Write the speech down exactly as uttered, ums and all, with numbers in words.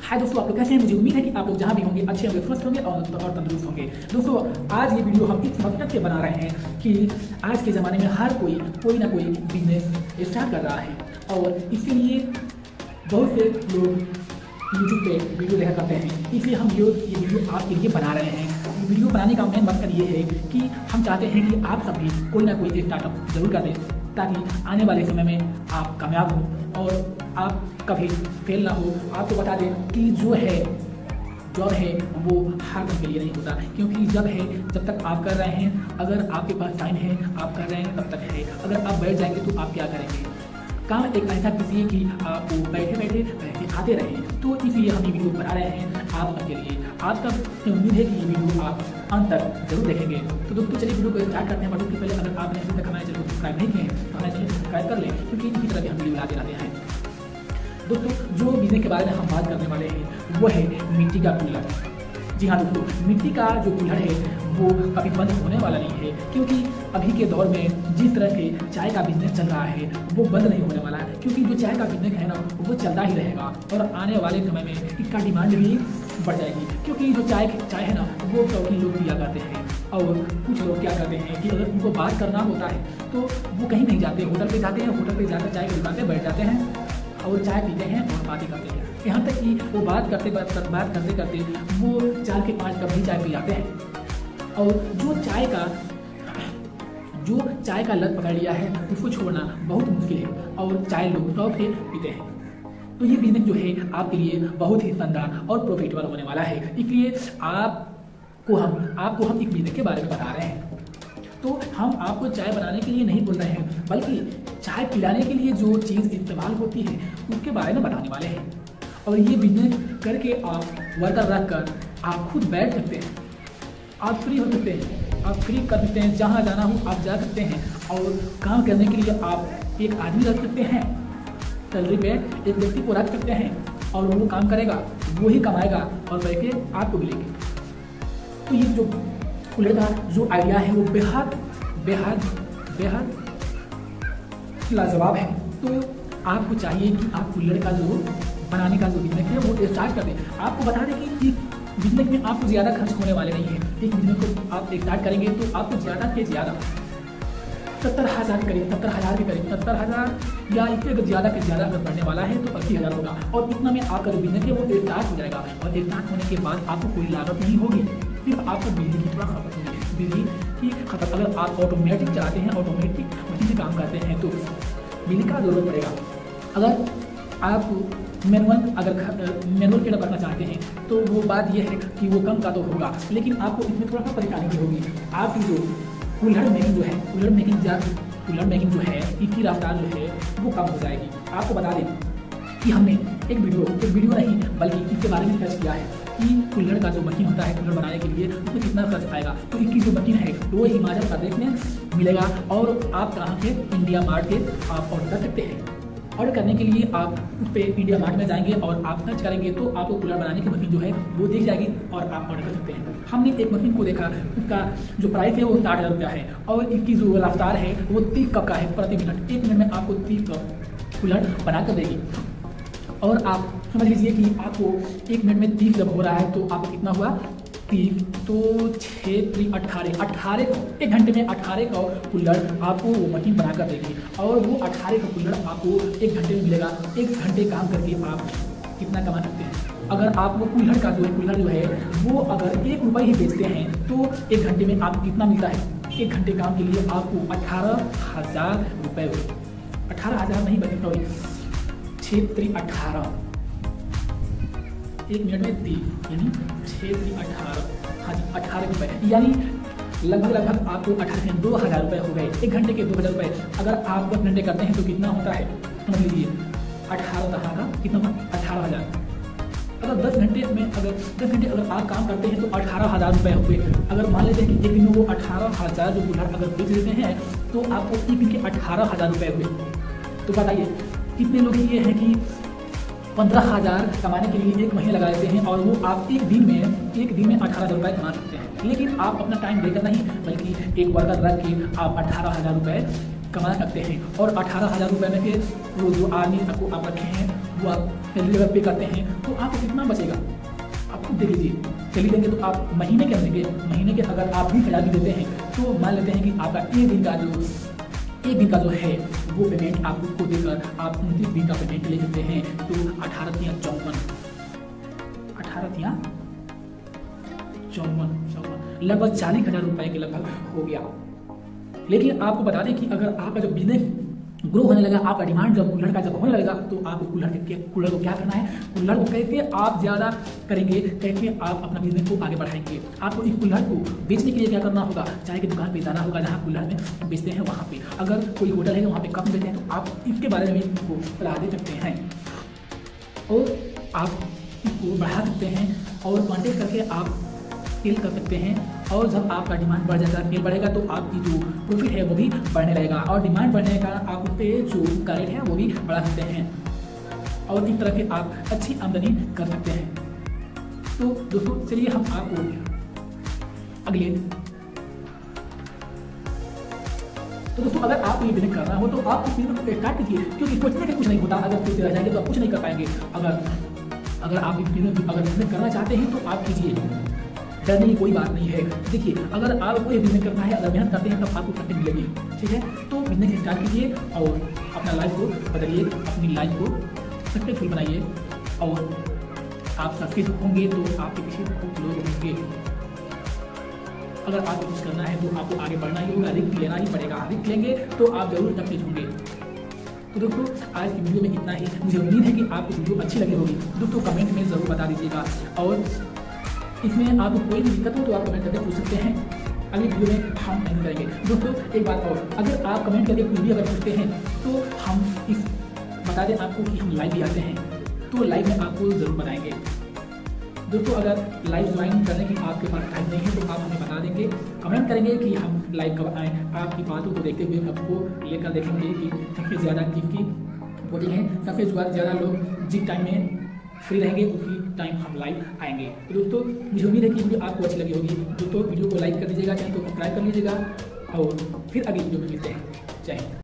हाय दोस्तों, आप लोग कैसे हैं? मुझे उम्मीद है कि आप लोग जहाँ भी होंगे अच्छे होंगे, स्वस्थ होंगे और और तंदुरुस्त होंगे। दोस्तों, आज ये वीडियो हम इस मकसद से बना रहे हैं कि आज के ज़माने में हर कोई कोई ना कोई बिजनेस स्टार्ट कर रहा है और इसके लिए बहुत से लोग यूट्यूब पे वीडियो देखा करते हैं। इसलिए हम ये ये वीडियो आपके लिए बना रहे हैं। वीडियो बनाने का मेन मकसद ये है कि हम चाहते हैं कि आप सब भी कोई ना कोई स्टार्टअप जरूर कर दें, ताकि आने वाले समय में आप कामयाब हो और आप कभी फेल ना हो। आपको बता दें कि जो है जॉब है वो हर दिन के लिए नहीं होता, क्योंकि जब है जब तक आप कर रहे हैं, अगर आपके पास टाइम है आप कर रहे हैं तब तक है। अगर आप बैठ जाएंगे तो आप क्या करेंगे? काम एक ऐसा कीजिए कि आप बैठे बैठे बैठे खाते रहें। तो इसलिए हम ये वीडियो बना रहे हैं आप सबके लिए। आप सब उम्मीद है कि ये वीडियो आप अंत तक जरूर देखेंगे। तो दोस्तों, चलिए वीडियो को स्टार्ट करते हैं। बट उसके पहले अगर आपने अभी तक हमारे चैनल को सब्सक्राइब नहीं किए हैं तो हमारे चैनल को सब्सक्राइब कर लें, क्योंकि इसी तरह के हम वीडियो लाते रहते हैं। दोस्तों, जो बिजनेस के बारे में हम बात करने वाले हैं वो है मिट्टी का कूलर। जी हाँ दोस्तों, मिट्टी का जो कूलर है वो कभी बंद होने वाला नहीं है, क्योंकि अभी के दौर में जिस तरह के चाय का बिजनेस चल रहा है वो बंद नहीं होने वाला है, क्योंकि जो चाय का बिजनेस है ना वो चलता ही रहेगा और आने वाले समय में इसका डिमांड भी बढ़ जाएगी। क्योंकि जो चाय चाय है ना वो शौकीन लोग पिया करते हैं और कुछ लोग क्या करते हैं कि अगर उनको बात करना होता है तो वो कहीं नहीं जाते, होटल पे जाते हैं। होटल पे जाकर चाय की दुकान पे बैठ जाते हैं और चाय पीते हैं और बातें करते हैं। यहाँ तक कि वो बात करते बात कर, बात करते करते वो चार के पाँच कप भी चाय पी जाते हैं। और जो चाय का जो चाय का लत पकड़ लिया है उसको छोड़ना बहुत मुश्किल है और चाय लोग शौक से पीते हैं। तो ये बिजनेस जो है आपके लिए बहुत ही शानदार और प्रॉफिटेबल होने वाला है। इसलिए आपको हम आपको हम एक बिजनेस के बारे में बता रहे हैं। तो हम आपको चाय बनाने के लिए नहीं बोल रहे हैं, बल्कि चाय पिलाने के लिए जो चीज़ इस्तेमाल होती है उसके बारे में बताने वाले हैं। और ये बिजनेस करके आप वर्कर रख कर आप खुद बैठ सकते हैं, आप फ्री हो सकते हैं, आप फ्री कर सकते हैं। जहाँ जाना हो आप जा सकते हैं और काम करने के लिए आप एक आदमी रख सकते हैं, सैलरी पे एक व्यक्ति को रख सकते हैं और वो काम करेगा, वो ही कमाएगा और पैसे आपको मिलेंगे। तो ये जो कूलर का जो आइडिया है वो बेहद बेहद बेहद लाजवाब है। तो आपको चाहिए कि आप कूलर का जो बनाने का जो बिजनेस है वो स्टार्ट कर दें। आपको बता दें कि बिजनेस में आपको ज़्यादा खर्च होने वाले नहीं है। एक बिजनेस को आप स्टार्ट करेंगे तो आपको ज़्यादा से ज़्यादा सत्तर हज़ार करीब सत्तर हज़ार के करीब सत्तर हज़ार या इससे अगर ज़्यादा से ज़्यादा अगर बढ़ने वाला है तो अस्सी हज़ार होगा और इतना में आपका जो बिजनेस है वो स्टार्ट हो जाएगा। और स्टार्ट होने के बाद आपको कोई लागत नहीं होगी, सिर्फ आपको बिजली की थोड़ा खपत होगी। बिजली की खपत अगर आप ऑटोमेटिक चलाते हैं, ऑटोमेटिक मशीन से काम करते हैं तो बिजली का जरूरत पड़ेगा। अगर आप मैनुअल अगर मैनुअल पेड़ करना चाहते हैं तो वो बात यह है कि वो कम का तो होगा, लेकिन आपको इसमें थोड़ा सा परेशानी भी होगी। आपकी जो कूलर मेकिंग जो है कूलर मेकिंग जा कूलर मेकिंग जो है इसकी रफ्तार जो है वो कम हो जाएगी। आपको बता दें कि हमने एक वीडियो एक वीडियो नहीं बल्कि इसके बारे में सर्च किया है कि कूलर का जो मशीन होता है कूलर बनाने के लिए उसमें कितना खर्च आएगा। तो इसकी जो मशीन है वो हिमाचल प्रदेश में मिलेगा और आप कहाँ से इंडिया मार्ट से आप ऑर्डर कर सकते हैं। ऑर्डर करने के लिए आप उस पर इंडिया मार्ट में जाएंगे और आप सर्च करेंगे तो आपको कूलर बनाने की मशीन जो है वो दिख जाएगी और आप ऑर्डर कर सकते हैं। हमने एक मशीन को देखा, उसका जो प्राइस है वो साठ हज़ार रुपया है और इसकी जो रफ्तार है वो तीस कप का है प्रति मिनट। एक मिनट में आपको तीस कप कूलर बना कर देगी। और आप समझ लीजिए कि आपको एक मिनट में तीस जब हो रहा है तो आपको कितना हुआ तीस, तो छः तीन अट्ठारह अट्ठारह एक घंटे में अट्ठारह का कूलर आपको वो मशीन बना कर देगी और वो अट्ठारह का कूलर आपको एक घंटे में मिलेगा। एक घंटे काम करके आप कितना कमा सकते हैं? अगर आप वो कूलर का जो है कूलर जो है वो अगर एक रुपये ही बेचते हैं तो एक घंटे में आपको कितना मिलता है? एक घंटे काम के लिए आपको अट्ठारह हज़ार रुपये हुए, अट्ठारह हज़ार नहीं बने सॉरी छः तीन अट्ठारह, एक मिनट में तीन यानी छः तीन अठारह, हाँ जी अठारह रुपये, यानी लगभग लगभग आपको अठारह दो हज़ार रुपये हो गए। एक घंटे के दो हज़ार रुपये अगर आप दस घंटे करते हैं तो कितना होता है समझ लीजिए, अठारह दहा का कितना होगा अठारह हज़ार। अगर दस घंटे में अगर दस घंटे अगर आप काम करते हैं तो अठारह हज़ार रुपये हुए। अगर मान लेते हैं कि एक दिन में वो अठारह हज़ार जो कूलर अगर बेच देते हैं तो आपको एक दिन के अठारह हज़ार रुपये हुए। तो बताइए कितने लोग ये हैं कि पंद्रह हज़ार कमाने के लिए एक महीने लगा देते हैं और वो आप एक दिन में एक दिन में अठारह हज़ार रुपये कमा सकते हैं। लेकिन आप अपना टाइम देकर नहीं बल्कि एक वर्कर रख के आप अठारह हज़ार रुपये कमा सकते हैं। और अठारह हज़ार रुपये में फिर वो जो आदमी आपको आप रखे हैं वो आप सैलरी अगर पे करते हैं तो आपको कितना बचेगा आप खुद देख लीजिए। सैलरी देंगे तो आप महीने के देंगे, महीने के अगर आप बीस हज़ार भी देते हैं तो मान लेते हैं कि आपका एक दिन का जो एक दिन का जो है वो पेमेंट आप उसको देकर आप उनतीस दिन का पेमेंट ले सकते हैं। तो अठारह तिया चौवन अठारह तिया चौवन चौवन लगभग चालीस हजार रुपए के लगभग हो गया। लेकिन आपको बता दें कि अगर आपका जो बिजनेस ग्रो होने लगा, आपका डिमांड जब कूलर का जब होने लगेगा तो आप कूलर के कूलर को क्या करना है, कूलर को कैसे आप ज़्यादा करेंगे, कैसे आप अपना बिजनेस को आगे बढ़ाएंगे। आपको इस कूलर को बेचने के लिए क्या करना होगा, चाय की दुकान पे जाना होगा जहाँ कूलर में बेचते हैं वहाँ पे। अगर कोई होटल है वहाँ पे कप बेचते हैं तो आप इसके बारे में इसको सलाह दे सकते हैं और आप इसको बढ़ा सकते हैं और कॉन्टेक्ट करके आप सेल कर सकते हैं। और जब आपका डिमांड बढ़ जाएगा, सेल बढ़ेगा तो आपकी जो प्रॉफिट है वो भी बढ़ने लगेगा और डिमांड बढ़ने के कारण आप उस पर जो का रेट है वो भी बढ़ा सकते हैं और इस तरह के आप अच्छी आमदनी कर सकते हैं। तो दोस्तों चलिए हम आपको अगले तो दोस्तों अगर आपको ये बिजनेस करना हो तो आप इस बिजनेस को स्टार्ट कीजिए, क्योंकि सोचने का कुछ नहीं होता। अगर सोचते रह जाएंगे तो आप कुछ नहीं कर पाएंगे। अगर अगर आप इस बिजनेस अगर बिजनेस करना चाहते हैं तो आप कीजिए, डरने की कोई बात नहीं है। देखिए अगर आपको ये बिजनेस करना है, अगर मेहनत करते हैं तब आपको सक्सेस मिलेगी, ठीक है। तो बिजनेस स्टार्ट कीजिए और अपना लाइफ को बदलिए, अपनी लाइफ को सक्सेसफुल बनाइए और आप सक्सेस होंगे तो आपके पीछे बहुत लोग होंगे। अगर आपको कुछ करना है तो आपको आगे बढ़ना ही होगा, रिस्क लेना ही पड़ेगा। रिस्क लेंगे तो आप जरूर सक्सेस होंगे। तो दोस्तों आज की वीडियो में इतना ही। मुझे उम्मीद है कि आपको वीडियो अच्छी लगी होगी। दोस्तों कमेंट में ज़रूर बता दीजिएगा और इसमें आपको कोई भी दिक्कत हो तो आप कमेंट करके पूछ सकते हैं। अगली वीडियो में हम नहीं करेंगे। दोस्तों एक बात और, अगर आप कमेंट करके कुछ भी अगर पूछते हैं तो हम इस बता दें आपको कि हम लाइव भी आते हैं, तो लाइव में आपको ज़रूर बताएंगे। दोस्तों अगर लाइव ज्वाइन करने की आपके पास टाइम नहीं है तो आप हमें बता देंगे, कमेंट करेंगे कि हम लाइव कब आएँ। आपकी बातों को देखते हुए आपको लेकर देखेंगे कि सबसे ज़्यादा किसकी वोटिंग है, सबसे ज़्यादा लोग जिस टाइम में फ्री रहेंगे उसी टाइम हम लाइव आएंगे। तो दोस्तों मुझे उम्मीद है कि वीडियो आपको अच्छी लगी होगी। दोस्तों वीडियो को लाइक कर दीजिएगा, चैनल को सब्सक्राइब कर लीजिएगा और फिर अगली वीडियो में मिलते हैं। जय हिंद।